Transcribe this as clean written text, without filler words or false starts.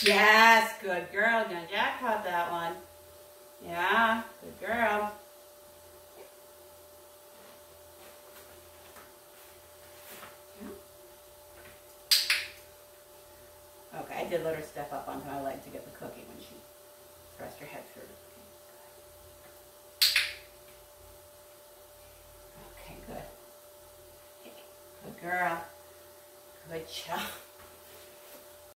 Yes, good girl. Gonna jackpot that one. Yeah, good girl. Okay, I did let her step up onto my leg to get the cookie when she pressed her head through. Okay, good. Good girl. Good job.